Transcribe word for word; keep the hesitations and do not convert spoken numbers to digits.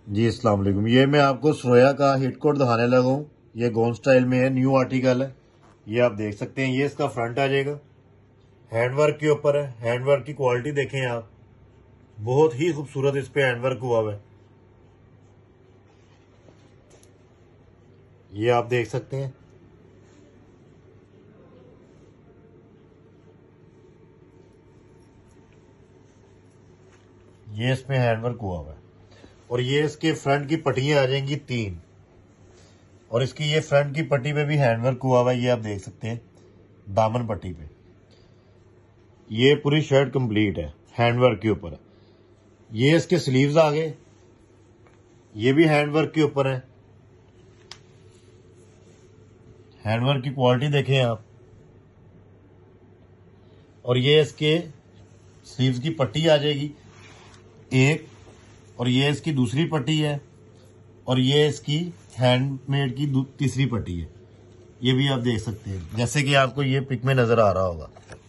जी अस्सलाम वालेकुम। ये मैं आपको श्रोया का हिट कोट दिखाने लगा हूँ। ये गोन स्टाइल में है, न्यू आर्टिकल है। ये आप देख सकते हैं, ये इसका फ्रंट आ जाएगा, हैंडवर्क के ऊपर है। हैंडवर्क की क्वालिटी देखें आप, बहुत ही खूबसूरत इस पे हैंडवर्क हुआ हुआ है। ये आप देख सकते हैं, ये इसमें हैंडवर्क हुआ हुआ है। और ये इसके फ्रंट की पट्टियां आ जाएंगी तीन, और इसकी ये फ्रंट की पट्टी पे भी हैंडवर्क हुआ हुआ है। ये आप देख सकते हैं दामन पट्टी पे। ये पूरी शर्ट कंप्लीट है हैंडवर्क के ऊपर। ये इसके स्लीव्स आ गए, ये भी हैंडवर्क के ऊपर है। हैंडवर्क की क्वालिटी देखें आप। और ये इसके स्लीव्स की पट्टी आ जाएगी एक, और ये इसकी दूसरी पट्टी है, और ये इसकी हैंडमेड की तीसरी पट्टी है। ये भी आप देख सकते हैं, जैसे कि आपको ये पिक में नजर आ रहा होगा।